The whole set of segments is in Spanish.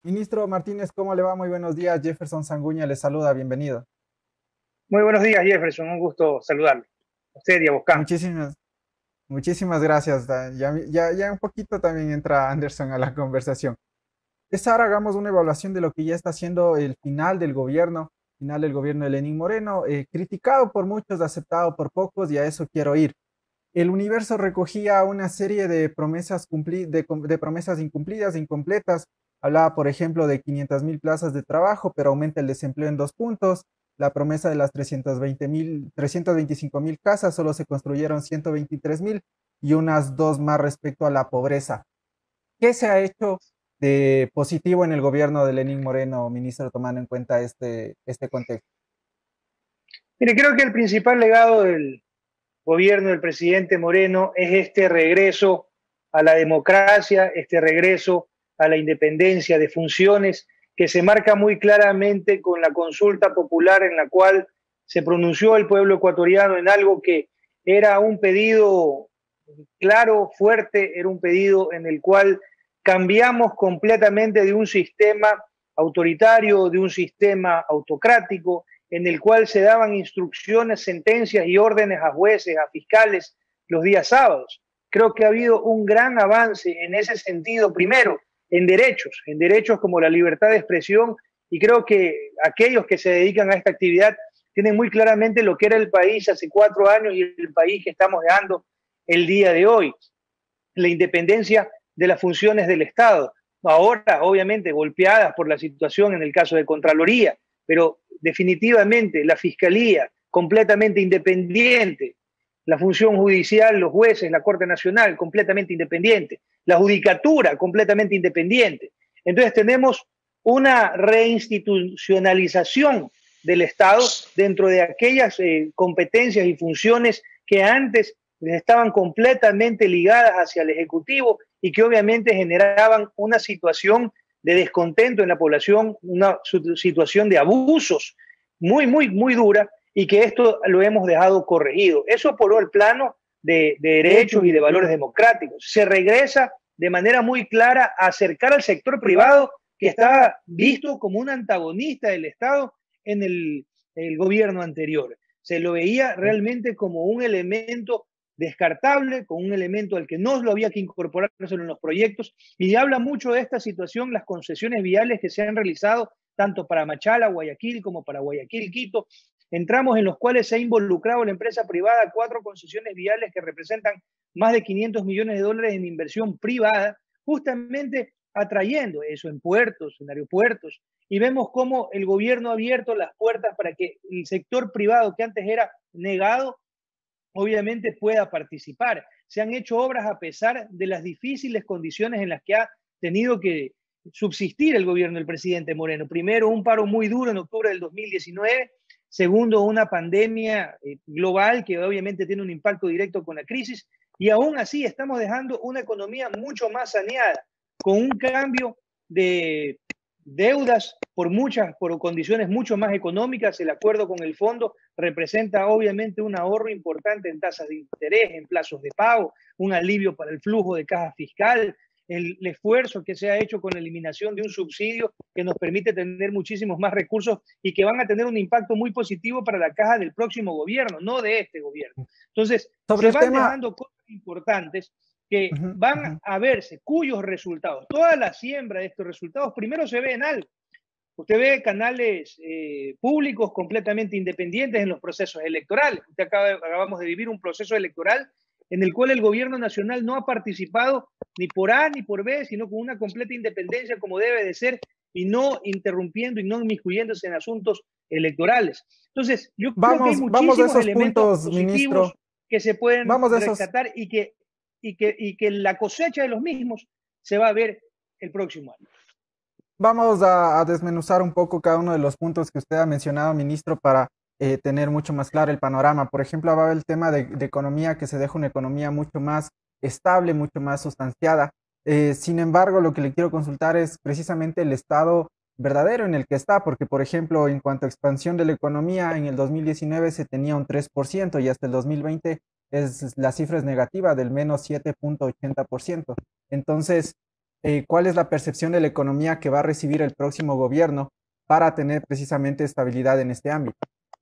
Ministro Martínez, ¿cómo le va? Muy buenos días. Jefferson Sanguña le saluda, bienvenido. Muy buenos días, Jefferson. Un gusto saludarlo. A usted y a Boscan. Muchísimas, muchísimas gracias. Ya un poquito también entra Anderson a la conversación. Ahora hagamos una evaluación de lo que ya está haciendo el final del gobierno de Lenín Moreno, criticado por muchos, aceptado por pocos, y a eso quiero ir. El Universo recogía una serie de promesas, de promesas incumplidas, incompletas. Hablaba, por ejemplo, de 500.000 plazas de trabajo, pero aumenta el desempleo en 2 puntos. La promesa de las 325.000 casas, solo se construyeron 123.000 y unas dos más respecto a la pobreza. ¿Qué se ha hecho de positivo en el gobierno de Lenín Moreno, ministro, tomando en cuenta este contexto? Mire, creo que el principal legado del gobierno del presidente Moreno es este regreso a la democracia, este regreso a la independencia de funciones que se marca muy claramente con la consulta popular en la cual se pronunció el pueblo ecuatoriano en algo que era un pedido claro, fuerte, era un pedido en el cual cambiamos completamente de un sistema autoritario, de un sistema autocrático, en el cual se daban instrucciones, sentencias y órdenes a jueces, a fiscales los días sábados. Creo que ha habido un gran avance en ese sentido, primero, en derechos como la libertad de expresión, y creo que aquellos que se dedican a esta actividad tienen muy claramente lo que era el país hace 4 años y el país que estamos dejando el día de hoy, la independencia de las funciones del Estado. Ahora, obviamente, golpeadas por la situación en el caso de Contraloría, pero definitivamente la Fiscalía completamente independiente, la función judicial, los jueces, la Corte Nacional completamente independiente, la Judicatura completamente independiente. Entonces tenemos una reinstitucionalización del Estado dentro de aquellas competencias y funciones que antes estaban completamente ligadas hacia el Ejecutivo y que obviamente generaban una situación de descontento en la población, una situación de abusos muy dura y que esto lo hemos dejado corregido. Eso por el plano de derechos y de valores democráticos. Se regresa de manera muy clara a acercar al sector privado que estaba visto como un antagonista del Estado en el gobierno anterior. Se lo veía realmente como un elemento descartable, con un elemento al que no lo había que incorporar en los proyectos, y habla mucho de esta situación, las concesiones viales que se han realizado tanto para Machala, Guayaquil, como para Guayaquil, Quito, entramos en los cuales se ha involucrado la empresa privada, 4 concesiones viales que representan más de 500 millones de dólares en inversión privada, justamente atrayendo eso en puertos, en aeropuertos, y vemos cómo el gobierno ha abierto las puertas para que el sector privado, que antes era negado, obviamente pueda participar. Se han hecho obras a pesar de las difíciles condiciones en las que ha tenido que subsistir el gobierno del presidente Moreno. Primero, un paro muy duro en octubre del 2019. Segundo, una pandemia global que obviamente tiene un impacto directo con la crisis. Y aún así estamos dejando una economía mucho más saneada, con un cambio de deudas por condiciones mucho más económicas. El acuerdo con el fondo representa obviamente un ahorro importante en tasas de interés, en plazos de pago, un alivio para el flujo de caja fiscal, el esfuerzo que se ha hecho con la eliminación de un subsidio que nos permite tener muchísimos más recursos y que van a tener un impacto muy positivo para la caja del próximo gobierno, no de este gobierno. Entonces, Sobre se el van tema, dejando cosas importantes que uh -huh, uh van -huh. a verse, cuyos resultados, toda la siembra de estos resultados, primero se ve en algo. Usted ve canales públicos completamente independientes en los procesos electorales. Acabamos de vivir un proceso electoral en el cual el gobierno nacional no ha participado ni por A ni por B, sino con una completa independencia como debe de ser y no interrumpiendo y no inmiscuyéndose en asuntos electorales. Entonces, yo creo que hay Vamos a muchísimos esos elementos puntos, ministro. positivos que se pueden Vamos a esos, rescatar y que la cosecha de los mismos se va a ver el próximo año. Vamos a desmenuzar un poco cada uno de los puntos que usted ha mencionado, ministro, para tener mucho más claro el panorama. Por ejemplo, hablaba el tema de economía, que se deja una economía mucho más estable, mucho más sustanciada. Sin embargo, lo que le quiero consultar es precisamente el estado verdadero en el que está, porque, por ejemplo, en cuanto a expansión de la economía, en el 2019 se tenía un 3% y hasta el 2020 la cifra es negativa del menos 7,80%. Entonces, ¿Cuál es la percepción de la economía que va a recibir el próximo gobierno para tener precisamente estabilidad en este ámbito?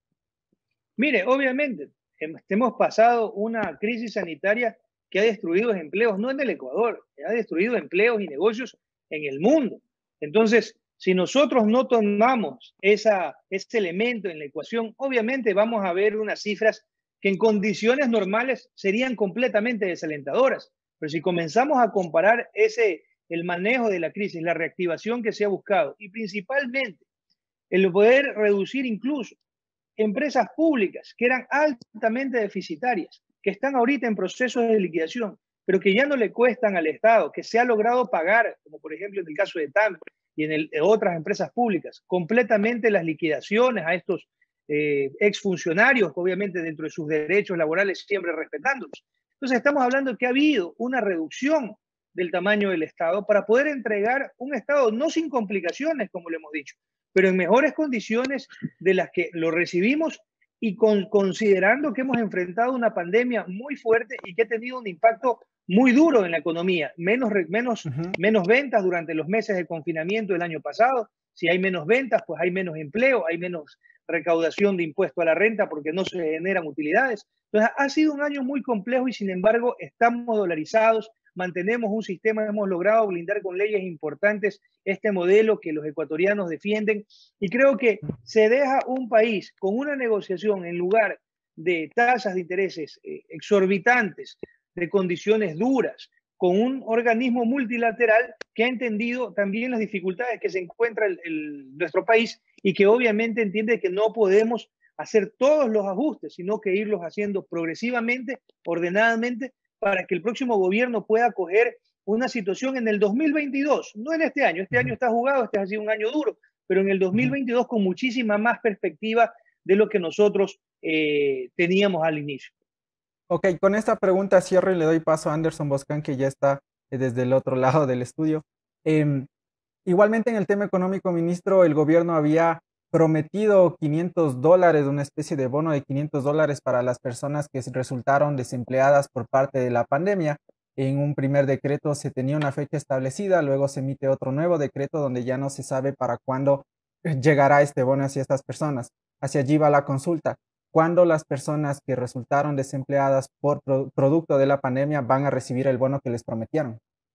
Mire, obviamente, hemos pasado una crisis sanitaria que ha destruido empleos, no en el Ecuador, ha destruido empleos y negocios en el mundo. Entonces, si nosotros no tomamos ese elemento en la ecuación, obviamente vamos a ver unas cifras que en condiciones normales serían completamente desalentadoras. Pero si comenzamos a comparar el manejo de la crisis, la reactivación que se ha buscado y principalmente el poder reducir incluso empresas públicas que eran altamente deficitarias, que están ahorita en procesos de liquidación, pero que ya no le cuestan al Estado, que se ha logrado pagar, como por ejemplo en el caso de TAM y en otras empresas públicas, completamente las liquidaciones a estos exfuncionarios, obviamente dentro de sus derechos laborales, siempre respetándolos. Entonces estamos hablando de que ha habido una reducción del tamaño del Estado para poder entregar un Estado no sin complicaciones, como le hemos dicho, pero en mejores condiciones de las que lo recibimos y considerando que hemos enfrentado una pandemia muy fuerte y que ha tenido un impacto muy duro en la economía, Ujú. menos ventas durante los meses de confinamiento del año pasado. Si hay menos ventas, pues hay menos empleo, hay menos recaudación de impuesto a la renta porque no se generan utilidades. Entonces, ha sido un año muy complejo y sin embargo estamos dolarizados, mantenemos un sistema, hemos logrado blindar con leyes importantes este modelo que los ecuatorianos defienden y creo que se deja un país con una negociación en lugar de tasas de intereses exorbitantes, de condiciones duras, con un organismo multilateral que ha entendido también las dificultades que se encuentra nuestro país y que obviamente entiende que no podemos hacer todos los ajustes, sino que irlos haciendo progresivamente, ordenadamente, para que el próximo gobierno pueda acoger una situación en el 2022, no en este año Ujú. está jugado, este ha sido un año duro, pero en el Ujú. 2022 con muchísima más perspectiva de lo que nosotros teníamos al inicio. Ok, con esta pregunta cierro y le doy paso a Anderson Boscan, que ya está desde el otro lado del estudio. Em, Igualmente en el tema económico, ministro, el gobierno había prometido $500, una especie de bono de $500 para las personas que resultaron desempleadas por parte de la pandemia. En un primer decreto se tenía una fecha establecida, luego se emite otro nuevo decreto donde ya no se sabe para cuándo llegará este bono hacia estas personas. Hacia allí va la consulta. ¿Cuándo las personas que resultaron desempleadas por producto de la pandemia van a recibir el bono que les prometieron?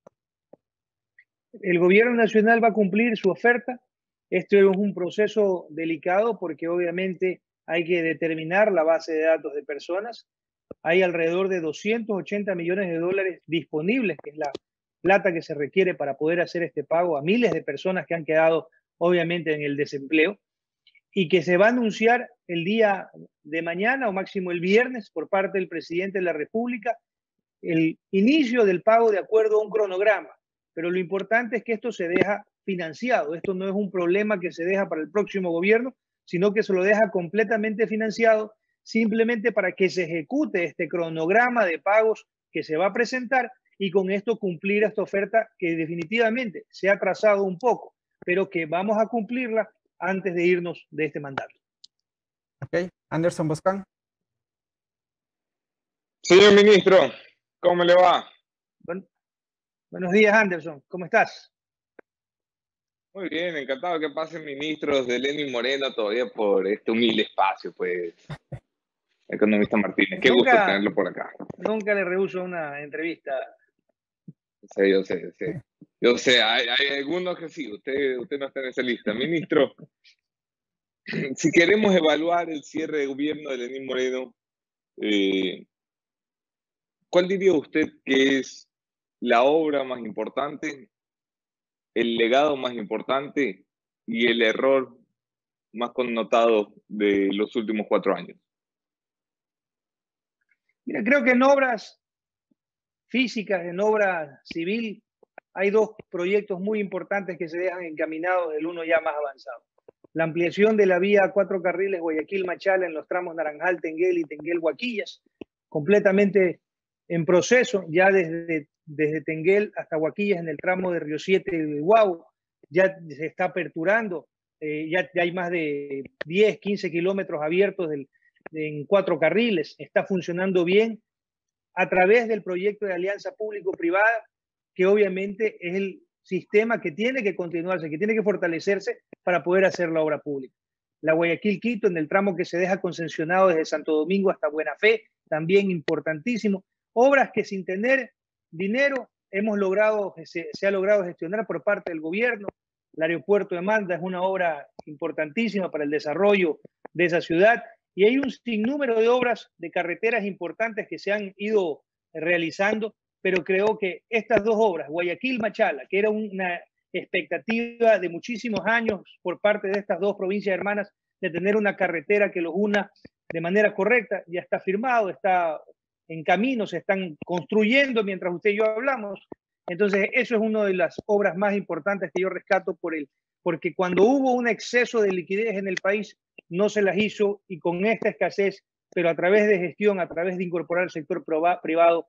El gobierno nacional va a cumplir su oferta. Esto es un proceso delicado porque obviamente hay que determinar la base de datos de personas. Hay alrededor de 280 millones de dólares disponibles, que es la plata que se requiere para poder hacer este pago a miles de personas que han quedado obviamente en el desempleo y que se va a anunciar el día de mañana o máximo el viernes por parte del presidente de la República el inicio del pago de acuerdo a un cronograma. Pero lo importante es que esto se deja financiado. Esto no es un problema que se deja para el próximo gobierno, sino que se lo deja completamente financiado simplemente para que se ejecute este cronograma de pagos que se va a presentar y con esto cumplir esta oferta que definitivamente se ha trazado un poco, pero que vamos a cumplirla antes de irnos de este mandato. Ok, Anderson Boscan. Señor ministro, ¿cómo le va? Bueno, buenos días, Anderson. ¿Cómo estás? Muy bien, encantado que pasen ministros de Lenín Moreno todavía por este humilde espacio, pues, economista Martínez. Qué gusto Nunca, tenerlo por acá. nunca le rehuso una entrevista. Sí, yo sé, sí. Yo sé, hay algunos que sí, usted no está en esa lista. Ministro, si queremos evaluar el cierre de gobierno de Lenín Moreno, eh, ¿cuál diría usted que es la obra más importante, el legado más importante y el error más connotado de los últimos 4 años? Mira, creo que en obras físicas, en obra civil, hay dos proyectos muy importantes que se dejan encaminados, el uno ya más avanzado. La ampliación de la vía a 4 carriles Guayaquil-Machala en los tramos Naranjal-Tenguel y Tenguel-Huaquillas, completamente en proceso, ya desde Tenguel hasta Huaquillas en el tramo de Río 7 y Guau, ya se está aperturando, ya hay más de 10, 15 kilómetros abiertos en 4 carriles, está funcionando bien a través del proyecto de alianza público-privada, que obviamente es el sistema que tiene que continuarse, que tiene que fortalecerse para poder hacer la obra pública. La Guayaquil-Quito, en el tramo que se deja concesionado desde Santo Domingo hasta Buena Fe, también importantísimo. Obras que sin tener dinero se ha logrado gestionar por parte del gobierno. El aeropuerto de Manta es una obra importantísima para el desarrollo de esa ciudad. Y hay un sinnúmero de obras de carreteras importantes que se han ido realizando, pero creo que estas dos obras, Guayaquil-Machala, que era una expectativa de muchísimos años por parte de estas dos provincias hermanas de tener una carretera que los una de manera correcta, ya está firmado, está en camino, se están construyendo mientras usted y yo hablamos. Entonces, eso es una de las obras más importantes que yo rescato porque cuando hubo un exceso de liquidez en el país, no se las hizo, y con esta escasez, pero a través de gestión, a través de incorporar el sector privado,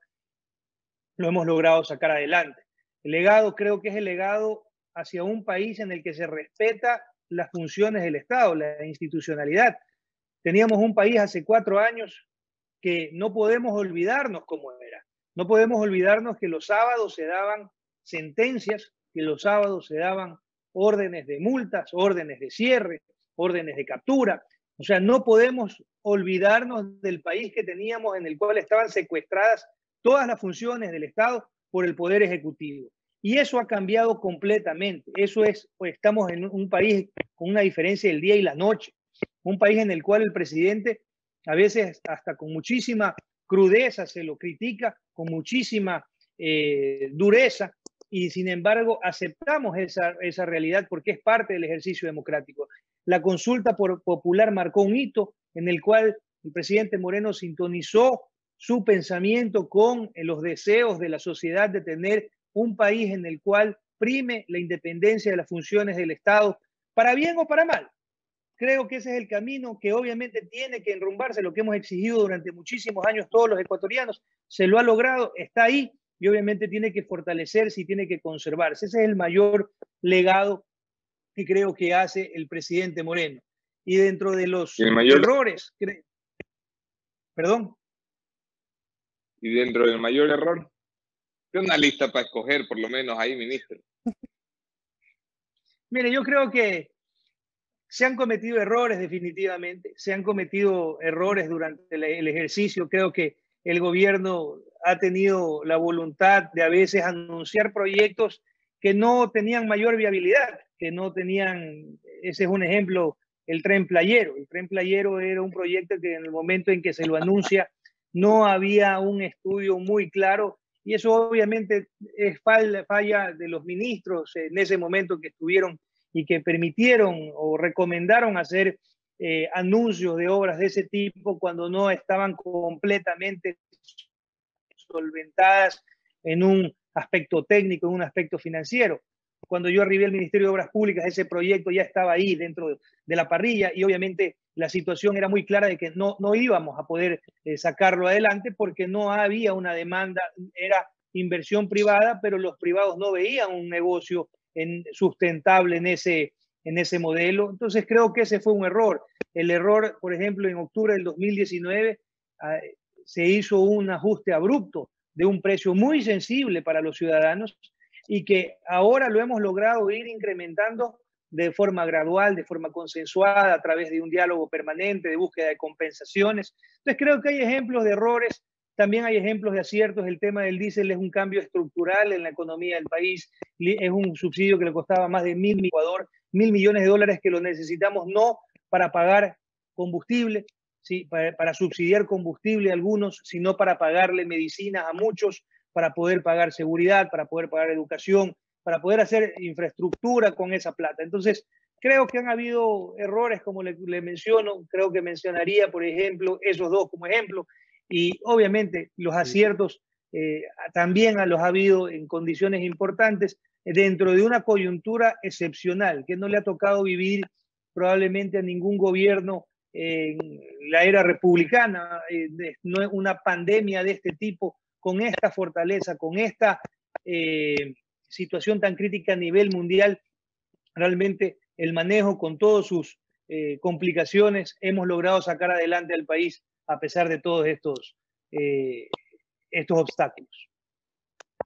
lo hemos logrado sacar adelante. El legado creo que es el legado hacia un país en el que se respeta las funciones del Estado, la institucionalidad. Teníamos un país hace 4 años que no podemos olvidarnos cómo era. No podemos olvidarnos que los sábados se daban sentencias, que los sábados se daban órdenes de multas, órdenes de cierre, órdenes de captura. O sea, no podemos olvidarnos del país que teníamos, en el cual estaban secuestradas todas las funciones del Estado por el Poder Ejecutivo. Y eso ha cambiado completamente. Eso es, pues, estamos en un país con una diferencia del día y la noche. Un país en el cual el presidente, a veces hasta con muchísima crudeza, se lo critica, con muchísima dureza, y sin embargo aceptamos esa realidad porque es parte del ejercicio democrático. La consulta popular marcó un hito en el cual el presidente Moreno sintonizó su pensamiento con los deseos de la sociedad de tener un país en el cual prime la independencia de las funciones del Estado, para bien o para mal. Creo que ese es el camino que obviamente tiene que enrumbarse, lo que hemos exigido durante muchísimos años todos los ecuatorianos. Se lo ha logrado, está ahí, y obviamente tiene que fortalecerse y tiene que conservarse. Ese es el mayor legado que creo que hace el presidente Moreno. Y dentro de los errores... Perdón. Y dentro del mayor error, ¿qué una lista para escoger, por lo menos ahí, ministro? Mire, yo creo que se han cometido errores, definitivamente. Se han cometido errores durante el ejercicio. Creo que el gobierno ha tenido la voluntad de a veces anunciar proyectos que no tenían mayor viabilidad, que no tenían, ese es un ejemplo, el Tren Playero. El Tren Playero era un proyecto que en el momento en que se lo anuncia no había un estudio muy claro, y eso obviamente es falla de los ministros en ese momento que estuvieron y que permitieron o recomendaron hacer anuncios de obras de ese tipo cuando no estaban completamente solventadas en un aspecto técnico, en un aspecto financiero. Cuando yo arribé al Ministerio de Obras Públicas, ese proyecto ya estaba ahí dentro de la parrilla, y obviamente la situación era muy clara de que no íbamos a poder sacarlo adelante porque no había una demanda, era inversión privada, pero los privados no veían un negocio sustentable en ese modelo. Entonces creo que ese fue un error. El error, por ejemplo, en octubre del 2019 se hizo un ajuste abrupto de un precio muy sensible para los ciudadanos, y que ahora lo hemos logrado ir incrementando de forma gradual, de forma consensuada, a través de un diálogo permanente, de búsqueda de compensaciones. Entonces creo que hay ejemplos de errores, también hay ejemplos de aciertos. El tema del diésel es un cambio estructural en la economía del país, es un subsidio que le costaba más de $1.000 millones de dólares, que lo necesitamos no para pagar combustible, ¿sí? para subsidiar combustible a algunos, sino para pagarle medicinas a muchos, para poder pagar seguridad, para poder pagar educación, para poder hacer infraestructura con esa plata. Entonces, creo que han habido errores, como le menciono. Creo que mencionaría, por ejemplo, esos dos como ejemplo, y obviamente los aciertos también los ha habido en condiciones importantes, dentro de una coyuntura excepcional que no le ha tocado vivir probablemente a ningún gobierno en la era republicana, no es una pandemia de este tipo, con esta fortaleza, con esta situación tan crítica a nivel mundial. Realmente el manejo, con todas sus complicaciones, hemos logrado sacar adelante al país a pesar de todos estos obstáculos.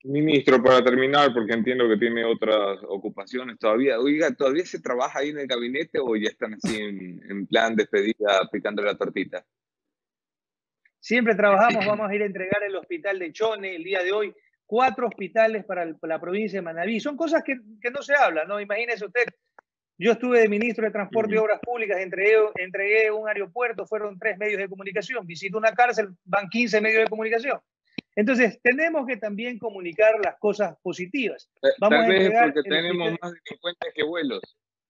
Ministro, para terminar, porque entiendo que tiene otras ocupaciones todavía. Oiga, ¿todavía se trabaja ahí en el gabinete o ya están así en plan despedida, picando la tortita? Siempre trabajamos, vamos a ir a entregar el hospital de Chone el día de hoy, 4 hospitales para la provincia de Manabí. Son cosas que no se hablan, ¿no? Imagínese usted, yo estuve de ministro de Transporte y Obras Públicas, entregué un aeropuerto, fueron 3 medios de comunicación, visito una cárcel, van 15 medios de comunicación. Entonces, tenemos que también comunicar las cosas positivas. Vamos Tal a vez es entregar porque el tenemos hospital. más delincuentes que vuelos.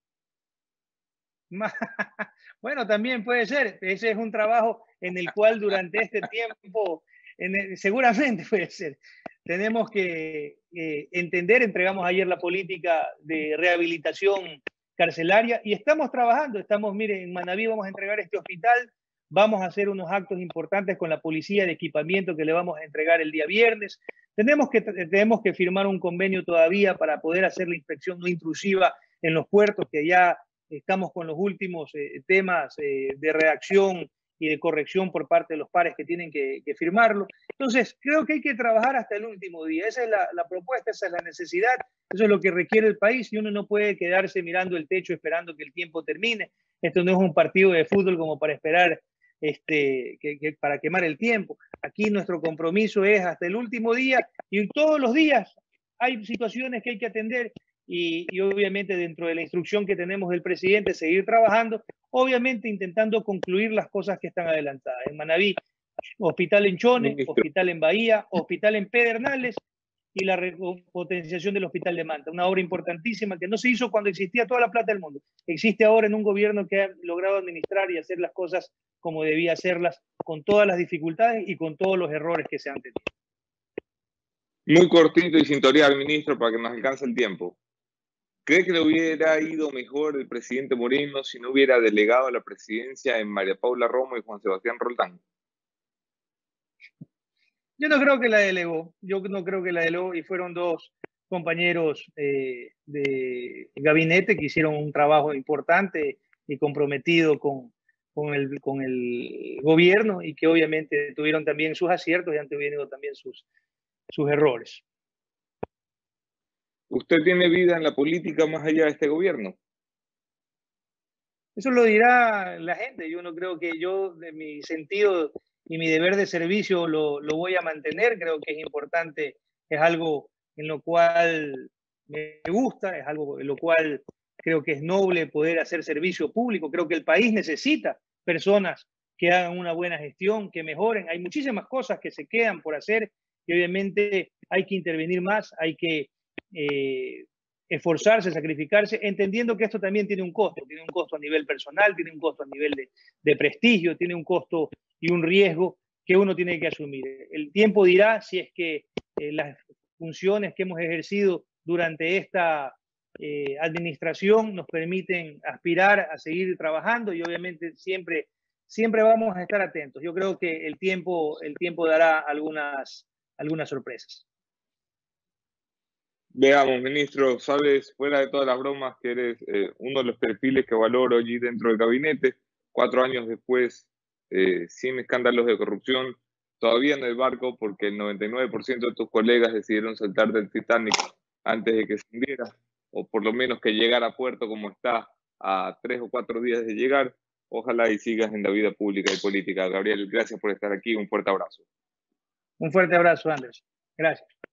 Bueno, también puede ser. Ese es un trabajo en el cual durante este tiempo, seguramente puede ser. Tenemos que entender, entregamos ayer la política de rehabilitación carcelaria y estamos trabajando. Miren, en Manabí vamos a entregar este hospital, vamos a hacer unos actos importantes con la policía de equipamiento que le vamos a entregar el día viernes. Tenemos que firmar un convenio todavía para poder hacer la inspección no intrusiva en los puertos, que ya estamos con los últimos temas de redacción y de corrección por parte de los pares que tienen que firmarlo. Entonces, creo que hay que trabajar hasta el último día. Esa es la propuesta, esa es la necesidad, eso es lo que requiere el país y uno no puede quedarse mirando el techo esperando que el tiempo termine. Esto no es un partido de fútbol como para esperar, para quemar el tiempo. Aquí nuestro compromiso es hasta el último día y todos los días hay situaciones que hay que atender y obviamente dentro de la instrucción que tenemos del presidente seguir trabajando, obviamente intentando concluir las cosas que están adelantadas. En Manabí, hospital en Chone, Ministro, hospital en Bahía, hospital en Pedernales y la repotenciación del hospital de Manta. Una obra importantísima que no se hizo cuando existía toda la plata del mundo. Existe ahora en un gobierno que ha logrado administrar y hacer las cosas como debía hacerlas, con todas las dificultades y con todos los errores que se han tenido. muy cortito y sin torear, ministro, para que nos alcance el tiempo. ¿Cree que le hubiera ido mejor el presidente Moreno si no hubiera delegado la presidencia en María Paula Romo y Juan Sebastián Roldán? Yo no creo que la delegó, y fueron 2 compañeros de gabinete que hicieron un trabajo importante y comprometido con el gobierno y que obviamente tuvieron también sus aciertos y han tenido también sus errores. ¿Usted tiene vida en la política más allá de este gobierno? Eso lo dirá la gente. Yo no creo que yo, de mi sentido y mi deber de servicio, lo voy a mantener. Creo que es importante, es algo en lo cual me gusta, es algo en lo cual creo que es noble poder hacer servicio público. Creo que el país necesita personas que hagan una buena gestión, que mejoren. Hay muchísimas cosas que se quedan por hacer y obviamente hay que intervenir más, hay que esforzarse, sacrificarse, entendiendo que esto también tiene un costo a nivel personal, tiene un costo a nivel de prestigio, tiene un costo y un riesgo que uno tiene que asumir. El tiempo dirá si es que las funciones que hemos ejercido durante esta administración nos permiten aspirar a seguir trabajando y obviamente siempre vamos a estar atentos. Yo creo que el tiempo dará algunas sorpresas. Veamos, ministro, sabes, fuera de todas las bromas, que eres uno de los perfiles que valoro allí dentro del gabinete. 4 años después, sin escándalos de corrupción, todavía en el barco, porque el 99% de tus colegas decidieron saltar del Titanic antes de que se hundiera, o por lo menos que llegara a puerto como está a 3 o 4 días de llegar. Ojalá y sigas en la vida pública y política. Gabriel, gracias por estar aquí. Un fuerte abrazo. Un fuerte abrazo, Andrés. Gracias.